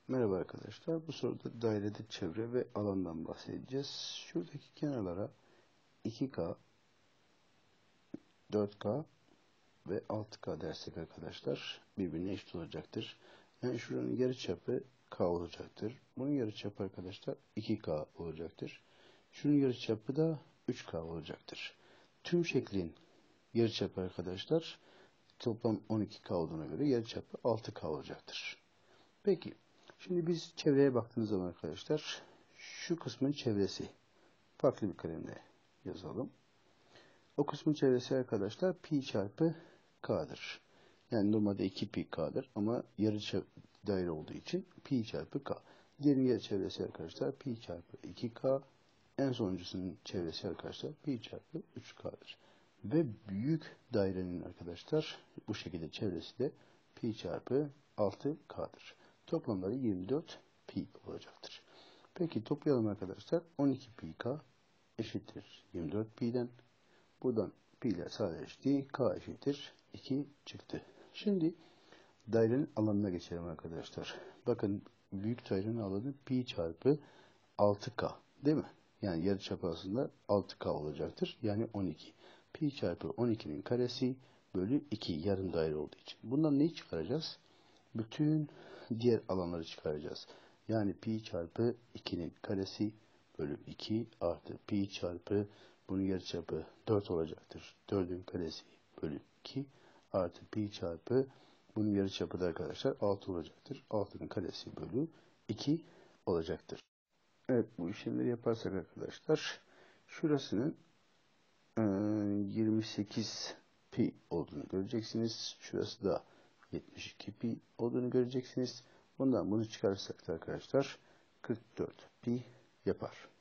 Merhaba arkadaşlar. Bu soruda dairede çevre ve alandan bahsedeceğiz. Şuradaki kenarlara 2K, 4K ve 6K dersek arkadaşlar birbirine eşit olacaktır. Yani şuranın yarıçapı K olacaktır. Bunun yarıçapı arkadaşlar 2K olacaktır. Şunun yarıçapı da 3K olacaktır. Tüm şeklin yarıçapı arkadaşlar toplam 12K olduğuna göre yarıçapı 6K olacaktır. Peki. Şimdi biz çevreye baktığımız zaman arkadaşlar şu kısmın çevresi farklı bir kalemle yazalım. O kısmın çevresi arkadaşlar pi çarpı k'dır. Yani normalde 2 pi k'dır ama yarı daire olduğu için pi çarpı k. Diğerinin yarı çevresi arkadaşlar pi çarpı 2k. En sonuncusunun çevresi arkadaşlar pi çarpı 3k'dır. Ve büyük dairenin arkadaşlar bu şekilde çevresi de pi çarpı 6k'dır. Toplamları 24 pi olacaktır. Peki toplayalım arkadaşlar. 12 pi k eşittir 24 pi'den. Buradan pi ile sadeleşti. K eşittir 2 çıktı. Şimdi dairenin alanına geçelim arkadaşlar. Bakın büyük dairenin alanı pi çarpı 6k değil mi? Yani yarıçapı aslında 6k olacaktır. Yani 12. Pi çarpı 12'nin karesi bölü 2 yarım daire olduğu için. Bundan neyi çıkaracağız? Bütün diğer alanları çıkaracağız. Yani pi çarpı 2'nin karesi bölü 2 artı pi çarpı bunun yarıçapı 4 olacaktır. 4'ün karesi bölü 2 artı pi çarpı bunun yarıçapı da arkadaşlar 6 olacaktır. 6'nın karesi bölü 2 olacaktır. Evet, bu işlemleri yaparsak arkadaşlar şurasının 28 pi olduğunu göreceksiniz. Şurası da 72 pi olduğunu göreceksiniz. Bundan bunu çıkarırsak da arkadaşlar 44 pi yapar.